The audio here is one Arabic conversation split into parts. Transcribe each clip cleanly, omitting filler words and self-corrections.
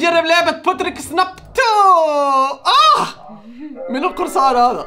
نجرب لعبة باتريك سناب 2. من القرصان هذا؟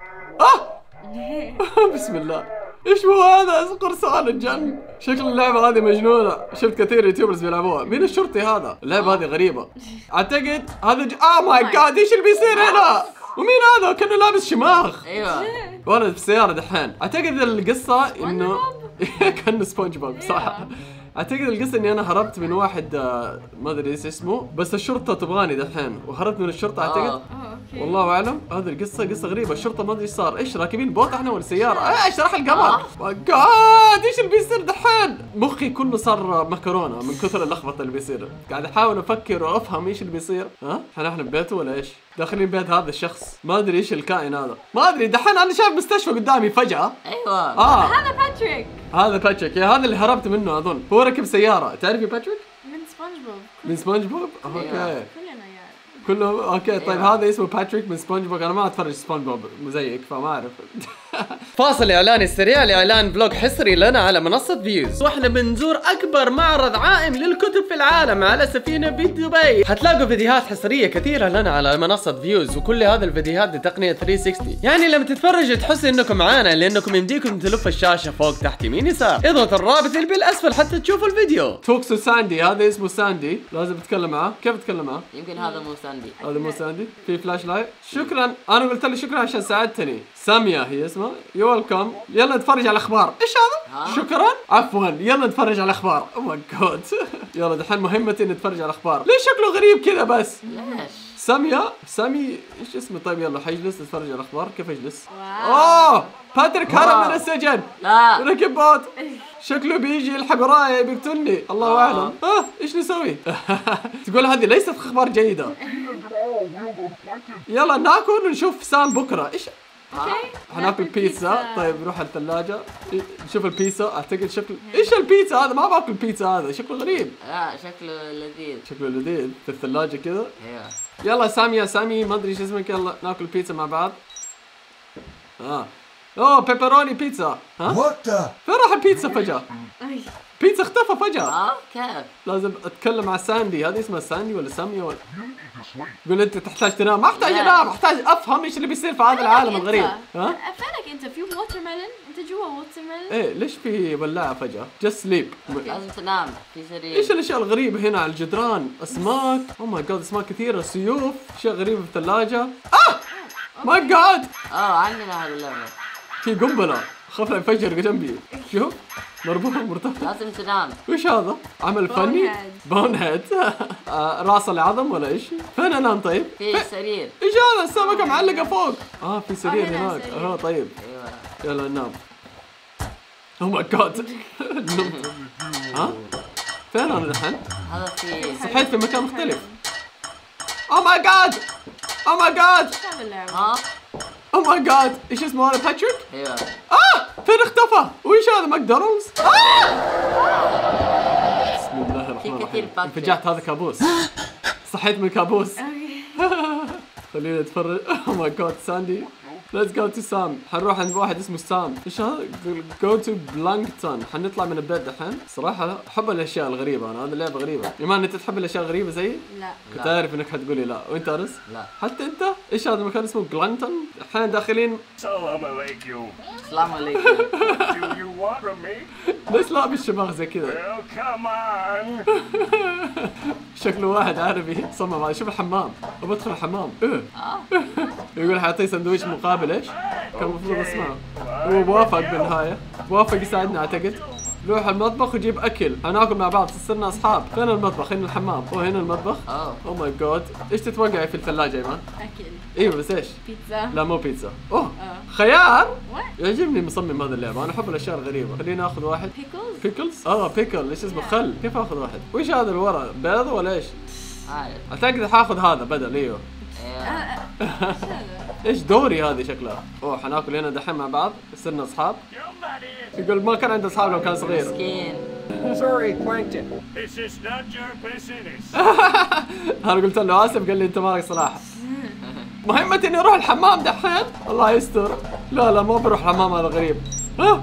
بسم الله. ايش هو هذا؟ قرصان الجن. شكل اللعبة هذه مجنونة، شفت كثير يوتيوبرز بيلعبوها. مين الشرطي هذا؟ اللعبة هذه غريبة. اعتقد هذا ماي جاد، ايش اللي بيصير هنا؟ ومين هذا؟ كأنه لابس شماغ. ايوه ولد في السيارة دحين. اعتقد القصة انه كأنه سبونج بوب صح. اعتقد القصة اني انا هربت من واحد ما ادري ايش اسمه، بس الشرطة تبغاني دحين وهربت من الشرطة اعتقد. والله اعلم. هذه القصة قصة غريبة. الشرطة ما ادري ايش صار. ايش راكبين بوت احنا ولا سيارة؟ ايش راح القمر؟ جاد ايش اللي بيصير دحين؟ مخي كله صار مكرونة من كثر اللخبطة اللي بيصير. قاعد احاول افكر وافهم ايش اللي بيصير. احنا ببيته ولا ايش؟ داخلين بيت هذا الشخص، ما ادري ايش الكائن هذا، ما ادري. دحين انا شايف مستشفى قدامي فجأة. ايوه هذا باتريك. هذا باتريك، هذا اللي هربت منه اظن. هو ركب سيارة. تعرفي باتريك؟ من سبونج بوب. من سبونج بوب؟ اوكي. كلنا يعني. كله اوكي. طيب هذا اسمه باتريك من سبونج بوب. انا ما اتفرج سبونج بوب زيك فما اعرف. فاصل اعلاني سريع لاعلان فلوج حصري لنا على منصة فيوز، واحنا بنزور اكبر معرض عائم للكتب في العالم على سفينة بدبي. حتلاقوا فيديوهات حصرية كثيرة لنا على منصة فيوز، وكل هذه الفيديوهات بتقنية 360. يعني لما تتفرجوا تحس انكم معانا، لانكم يمديكم تلف الشاشة فوق تحت يمين يسار. اضغط الرابط اللي بالاسفل حتى تشوفوا الفيديو. توكسو ساندي، هذا اسمه ساندي، لازم تتكلم معاه. كيف تتكلم معاه؟ يمكن هذا مو ساندي. هذا مو ساندي. في فلاش لايت. شكرا، انا قلت له شكرا عشان ساعدتني. سامية هي اسمها. يو ويلكم. يلا نتفرج على الاخبار. ايش هذا؟ شكرا. عفوا، يلا نتفرج على الاخبار. او ماي جاد. يلا دحين مهمتي نتفرج على الاخبار. ليش شكله غريب كذا بس؟ ليش؟ سامي ايش اسمه؟ طيب يلا حيجلس نتفرج على الاخبار. كيف اجلس؟ واو. باتريك هرب من السجن. لا ركب بوت. شكله بيجي يلحق وراي بيقتلني. الله اعلم. ايش نسوي؟ تقول هذه ليست اخبار جيدة. يلا ناكل ونشوف سام بكره. ايش؟ حناكل بيتزا. طيب نروح على الثلاجة نشوف البيتزا. اعتقد شكل ايش البيتزا هذا؟ ما باكل بيتزا هذا، شكله غريب. لا شكله لذيذ. شكله لذيذ في الثلاجة كذا. ايوه يلا سامي، يا سامي ما ادري ايش اسمك، يلا ناكل بيتزا مع بعض. اوه بيبروني بيتزا. فين راح البيتزا فجأة؟ بيتزا اختفى فجأة. كيف؟ لازم اتكلم مع ساندي. هذه اسمها ساندي ولا سامية ولا؟ قول انت تحتاج تنام. ما احتاج انام، احتاج افهم ايش اللي بيصير في هذا العالم الغريب. فينك انت؟ في ووتر ميلون؟ انت جوا ووتر ميلون؟ ايه ليش في ولاعة فجأة؟ جست سليب. لازم تنام في سرير. ايش الاشياء الغريبة هنا على الجدران؟ اسماك. او ماي جاد، اسماك كثيرة، سيوف، اشياء غريبة في الثلاجة. ماي جاد. عندنا هذا اللعبة. في قنبلة، خاف لا ينفجر جنبي. شوف مرتفع. لازم تنام. وش هذا؟ عمل فني؟ بون هيد. راس العظم ولا ايش؟ فين انام طيب؟ في سرير. ايش هذا؟ السمكة معلقة فوق. في سرير هناك. طيب ايوه يلا ننام. او ماي جاد. نمت. فين انا الحين؟ هذا في صحيت في مكان مختلف. او ماي جاد. او ماي جاد. هذا اللعبة. او ماي جاد، ايش اسمه هذا؟ باتريك؟ ايوه. فين اختفى؟ وايش هذا؟ ماكدونالدز؟ بسم الله الرحمن الرحيم. انفجعت، هذا كابوس. صحيت من كابوس. خلينا نتفرج. او ماي جاد ساندي. ليتس جو تو سام. حنروح عند واحد اسمه سام. ايش هذا؟ جو تو بلانكتون. حنطلع من البيت دحين. صراحة احب الاشياء الغريبة انا، هذه اللعبة غريبة. ايمان انت تحب الاشياء الغريبة زيي؟ لا كنت عارف انك حتقولي لا. وانت ارس؟ لا. حتى انت؟ ايش هذا المكان اسمه بلانكتون؟ الحين داخلين. السلام عليكم. السلام عليكم. Do you want me? ليش لابس شماغ زي كذا؟ Well, come on. شكله واحد عربي صمم على. شوف الحمام، وبدخل الحمام. يقول حيعطيه سندويش مقابل ايش؟ كان المفروض اسمعه. هو موافق بالنهاية، موافق يساعدنا اعتقد. روح المطبخ وجيب اكل، حناكل مع بعض صرنا اصحاب. فين المطبخ؟ هنا الحمام. هنا المطبخ. او ماي جاد. ايش تتوقعي في الثلاجة ايمان؟ اكل. ايوه بس ايش؟ بيتزا. لا مو بيتزا. خيار؟ What؟ يعجبني مصمم هذا اللعبة، انا احب الاشياء الغريبة. خلينا ناخذ واحد. بيكلز؟ بيكل. ايش اسمه؟ خل. كيف اخذ واحد؟ وش هذا اللي ورا؟ بيض ولا ايش؟ عارف. اعتقد حاخذ هذا بدل. ايوه. ايش دوري هذه شكلها؟ حناكل هنا دحين مع بعض، صرنا اصحاب. يقول ما كان عنده اصحاب لو كان صغير. مسكين. Sorry, Plankton. This is not your business. انا قلت له اسف، قال لي انت مالك صلاح. مهمتي اني اروح الحمام دحين. الله يستر. لا ما بروح الحمام، هذا غريب.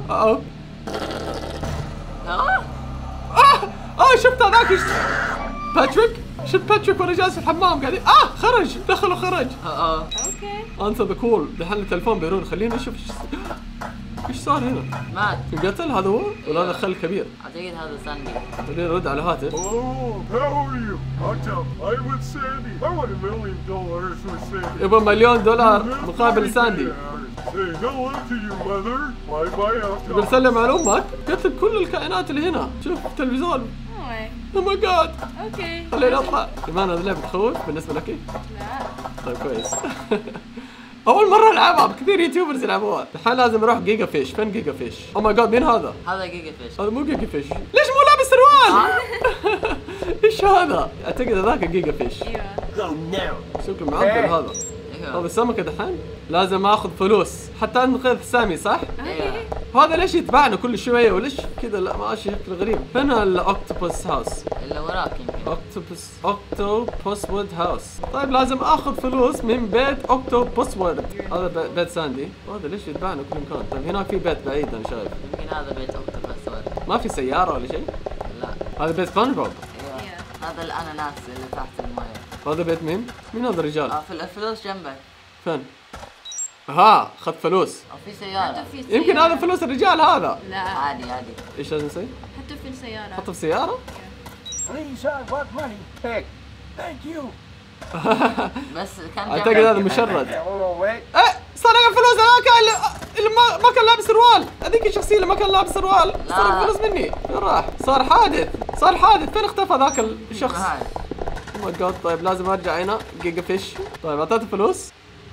شفت هذاك باتريك شفت باتريك وانا جالس في الحمام قاعدين خرج دخل وخرج. اوكي. انسر ذا كول. دحين التلفون بيرن خلينا نشوف ايش صار هنا. مات. انقتل هذا هو ولا هذا خل كبير؟ اعتقد هذا ساندي. خلينا نرد على هاتف. Oh, how are you? I'm with Sandy. I want $1 million with Sandy. يبغى $1,000,000 مقابل ساندي. Say hello to your mother. Bye. بنسلم على امك. قتل كل الكائنات اللي هنا. شوف التلفزيون. اوه او ماي جاد. اوكي. خلينا نطلع. كمان هذه اللعبة تخوف بالنسبة لك؟ لا. طيب كويس. أول مرة ألعبها كثير يوتيوبرز يلعبوها. الحين لازم أروح جيجا فيش. فين جيجا فيش؟ أو ماي جاد مين هذا؟ هذا جيجا فيش. هذا مو جيجا فيش. ليش مو لابس سروال؟ إيش هذا؟ أعتقد هذاك جيجا فيش. ايوه. شكله معبر هذا. هذا السمكة دحين لازم آخذ فلوس حتى أنقذ سامي صح؟ ايوه. هذا ليش يتبعنا كل شوية وليش كذا لا ماشي شكله غريب. فين الأوكتوبوس هاوس؟ اللي وراك يمكن. أوكتوبوس وود هاوس. طيب لازم آخذ فلوس من بيت أوكتوبوس وود. هذا بيت ساندي. هذا ليش يتبعنا كل مكان؟ طيب هناك في بيت بعيد أنا شايف. يمكن هذا بيت اوكتوبس وورد. ما في سيارة ولا شيء؟ لا. هذا بيت سبونج بوب. ايوه. هذا الاناناس اللي تحت المويه. هذا بيت مين؟ مين هذا الرجال؟ في الفلوس جنبك. فين؟ خذ فلوس. او في سيارة. يمكن هذا فلوس الرجال هذا. لا. عادي. ايش لازم نسوي؟ حطه في السيارة. حطه في سيارة؟ Please, I want money. Hey, thank you. بس كان اعتقد هذا مشرد. Hello, wait. سرق الفلوس هذاك اللي ما كان لابس سروال. هذيك الشخصية اللي ما كان لابس سروال سرق الفلوس مني. فين راح؟ صار حادث. فين اختفى ذاك الشخص؟ او ماي جاد. طيب لازم ارجع هنا جيجا فيش. طيب اعطيته فلوس.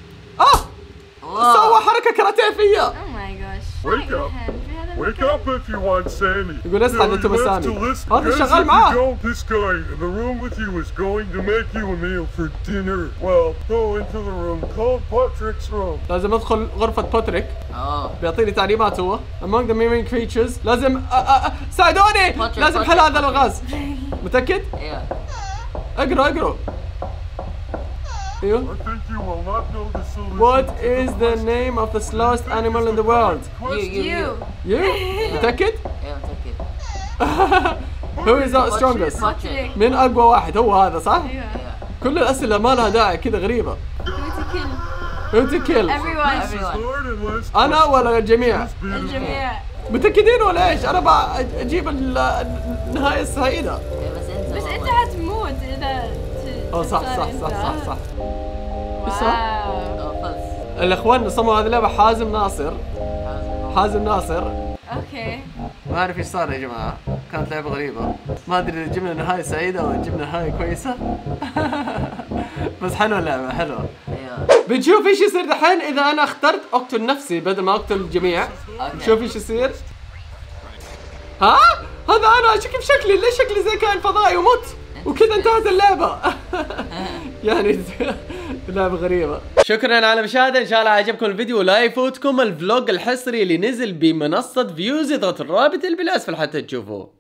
سوى حركة كاراتيه فيا. اوه ماي جوش. Wake up. Wake up if you want Sandy. يقول اسمع You'll انت have مسامي. to listen, هذا because شغال if معاه. you don't, this guy in the room with you is going to make you a meal for dinner. Well, go into the room called Patrick's room. لازم ادخل غرفة باتريك. بيعطيني تعليمات هو. Among the missing creatures. لازم ساعدوني. لازم حل هذا الغاز. متأكد؟ ايوه. اقرا. ايوه. I think you will not know the solution. What is the name of the slowest animal in the world? يو. You? متأكد؟ ايوه متأكد. Who is the strongest? باتريك. من أقوى واحد هو هذا صح؟ ايوه. كل الأسئلة ما لها داعي كذا غريبة. Who to kill? everyone. أنا ولا الجميع؟ الجميع. متأكدين ولا إيش؟ أنا بجيب النهاية السعيدة. بس انت حتموت اذا صح. واو. الأخوان نصموا هذه اللعبة حازم ناصر. اوكي. ما أعرف إيش صار يا جماعة. كانت لعبة غريبة. ما أدري إذا جبنا نهاية سعيدة أو جبنا نهاية كويسة. بس حلوة اللعبة حلوة. بنشوف ايش يصير دحين اذا انا اخترت اقتل نفسي بدل ما اقتل الجميع. نشوف ايش يصير. هذا انا شكلي ليش شكلي زي كائن فضائي ومت وكذا انتهت اللعبة. يعني لعبة غريبة. شكرا على المشاهدة. ان شاء الله عجبكم الفيديو ولا يفوتكم الفلوج الحصري اللي نزل بمنصة فيوز. اضغطوا الرابط اللي بالاسفل حتى تشوفوه.